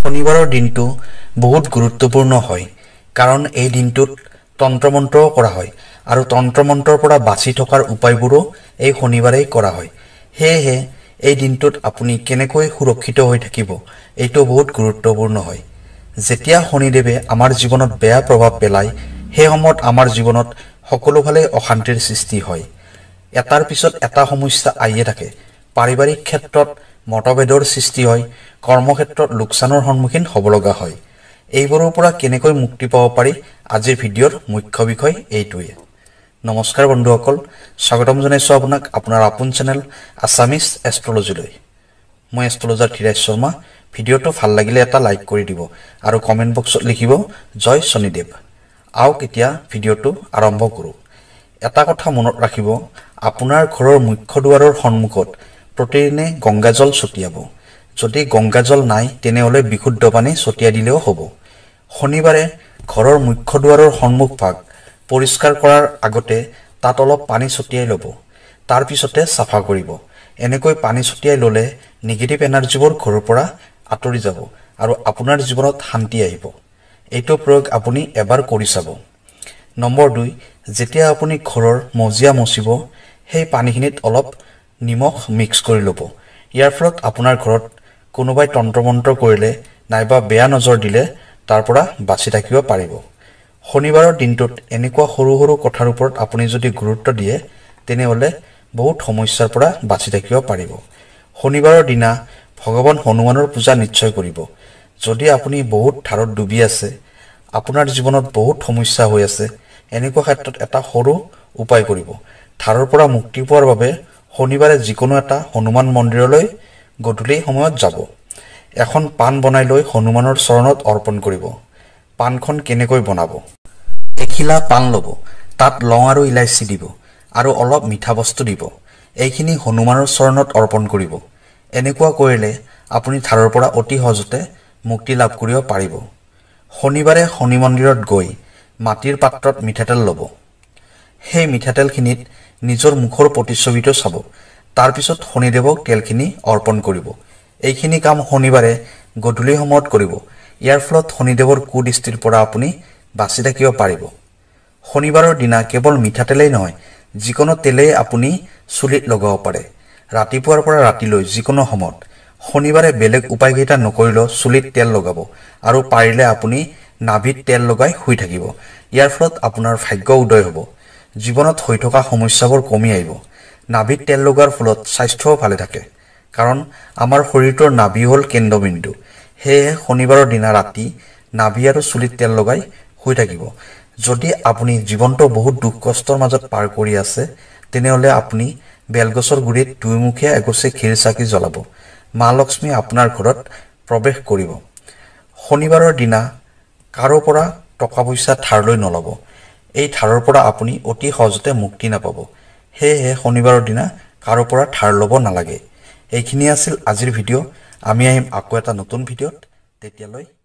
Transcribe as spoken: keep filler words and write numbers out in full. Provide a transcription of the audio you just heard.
শনিবাৰৰ দিনটো বহুত গুৰুত্বপূৰ্ণ হয় কাৰণ এই দিনটোত তন্ত্ৰমন্ত্ৰ কৰা হয় আৰু তন্ত্ৰমন্ত্ৰৰ পৰা বাচি থকাৰ উপায়বোৰো এই শনিবাৰেই কৰা হয়। সেয়েহে এই দিনটোত আপুনি কেনেকৈ সুৰক্ষিত হৈ থাকিব এইটো বহুত গুৰুত্বপূৰ্ণ হয়। যেতিয়া শনিদেৱে আমাৰ জীৱনত বেয়া প্ৰভাৱ পেলায় সেই সময়ত আমাৰ জীৱনত সকলোফালে অশান্তিৰ সৃষ্টি হয়। এটাৰ পিছত এটা সমস্যা আহিয়ে থাকে। পাৰিবাৰিক ক্ষেত্ৰত মতভেদৰ সৃষ্টি হয়, কৰ্মক্ষেত্ৰত লোকচানৰ সন্মুখীন হ'ব লগা হয়। এইবোৰৰ পৰা কেনেকৈ মুক্তি পাব পাৰি আজিৰ ভিডিঅ'ৰ মুখ্য বিষয় এইটোৱে। নমস্কাৰ বন্ধুসকল, স্বাগতম জনাইছোঁ আপোনাক আপোনাৰ আপোন চেনেল আছামিজ এষ্ট্ৰলজিলৈ। মই এষ্ট্ৰলজাৰ ধীৰাজ শৰ্মা। ভিডিঅ'টো ভাল লাগিলে এটা লাইক কৰি দিব আৰু কমেণ্ট বক্সত লিখিব জয় শনিদেৱ। আহক এতিয়া ভিডিঅ'টো আৰম্ভ কৰোঁ। এটা কথা মনত ৰাখিব, আপোনাৰ ঘৰৰ মুখ্য দুৱাৰৰ সন্মুখত প্ৰতিদিনে গংগাজল ছটিয়াব। যদি গংগাজল নাই তেনেহ'লে বিশুদ্ধ পানী ছটিয়াই দিলেও হ'ব। শনিবাৰে ঘৰৰ মুখ্য দুৱাৰৰ সন্মুখ ভাগ পৰিষ্কাৰ কৰাৰ আগতে তাত অলপ পানী ছটিয়াই ল'ব। তাৰ পিছতে চাফা কৰিব। এনেকৈ পানী ছটিয়াই ল'লে নিগেটিভ এনাৰ্জিবোৰ ঘৰৰ পৰা আঁতৰি যাব আৰু আপোনাৰ জীৱনত শান্তি আহিব। এইটো প্ৰয়োগ আপুনি এবাৰ কৰি চাব। নম্বৰ দুই, যেতিয়া আপুনি ঘৰৰ মজিয়া মচিব সেই পানীখিনিত অলপ নিমখ মিক্স কৰি ল'ব। ইয়াৰ ফলত আপোনাৰ ঘৰত কোনোবাই তন্ত্ৰমন্ত্ৰ কৰিলে নাইবা বেয়া নজৰ দিলে তাৰ পৰা বাচি থাকিব পাৰিব। শনিবাৰৰ দিনটোত এনেকুৱা সৰু সৰু কথাৰ ওপৰত আপুনি যদি গুৰুত্ব দিয়ে তেনেহ'লে বহুত সমস্যাৰ পৰা বাচি থাকিব পাৰিব। শনিবাৰৰ দিনা ভগৱান হনুমানৰ পূজা নিশ্চয় কৰিব। যদি আপুনি বহুত ধাৰত ডুবি আছে, আপোনাৰ জীৱনত বহুত সমস্যা হৈ আছে, এনেকুৱা ক্ষেত্ৰত এটা সৰু উপায় কৰিব। ধাৰৰ পৰা মুক্তি পোৱাৰ বাবে শনিবাৰে যিকোনো এটা হনুমান মন্দিৰলৈ গধূলি সময়ত যাব। এখন পাণ বনাই লৈ হনুমানৰ চৰণত অৰ্পণ কৰিব। পাণখন কেনেকৈ বনাব? এখিলা পাণ ল'ব, তাত লং আৰু ইলাচি দিব আৰু অলপ মিঠা বস্তু দিব। এইখিনি হনুমানৰ চৰণত অৰ্পণ কৰিব। এনেকুৱা কৰিলে আপুনি ধাৰৰ পৰা অতি সহজতে মুক্তি লাভ কৰিব পাৰিব। শনিবাৰে শনি মন্দিৰত গৈ মাটিৰ পাত্ৰত মিঠাতেল ল'ব। সেই মিঠাতেলখিনিত নিজৰ মুখৰ প্ৰতিচ্ছবিটো চাব। তাৰপিছত শনিদেৱক তেলখিনি অৰ্পণ কৰিব। এইখিনি কাম শনিবাৰে গধূলি সময়ত কৰিব। ইয়াৰ ফলত শনিদেৱৰ কুদৃষ্টিৰ পৰা আপুনি বাচি থাকিব পাৰিব। শনিবাৰৰ দিনা কেৱল মিঠাতেলেই নহয়, যিকোনো তেলেই আপুনি চুলিত লগাব পাৰে। ৰাতিপুৱাৰ পৰা ৰাতিলৈ যিকোনো সময়ত। শনিবাৰে বেলেগ উপায়কেইটা নকৰিলেও চুলিত তেল লগাব আৰু পাৰিলে আপুনি নাভিত তেল লগাই শুই থাকিব। ইয়াৰ ফলত আপোনাৰ ভাগ্য উদয় হ'ব। জীৱনত হৈ থকা সমস্যাবোৰ কমি আহিব। নাভিত তেল লগোৱাৰ ফলত স্বাস্থ্যও ভালে থাকে, কাৰণ আমাৰ শৰীৰটোৰ নাভি হ'ল কেন্দ্ৰবিন্দু। সেয়েহে শনিবাৰৰ দিনা ৰাতি নাভি আৰু চুলিত তেল লগাই শুই থাকিব। যদি আপুনি জীৱনটো বহুত দুখ কষ্টৰ মাজত পাৰ কৰি আছে তেনেহ'লে আপুনি বেলগছৰ গুৰিত দুইমুখীয়া এগছি ঘিৰ চাকি জ্বলাব। মা লক্ষ্মী আপোনাৰ ঘৰত প্ৰৱেশ কৰিব। শনিবাৰৰ দিনা কাৰো পৰা টকা পইচা ধাৰ লৈ নল'ব। এই ধাৰৰ পৰা আপুনি অতি সহজতে মুক্তি নাপাব। সেয়েহে শনিবাৰৰ দিনা কাৰো পৰা ধাৰ ল'ব নালাগে। এইখিনি আছিল আজিৰ ভিডিঅ'। আমি আহিম আকৌ এটা নতুন ভিডিঅ'ত। তেতিয়ালৈ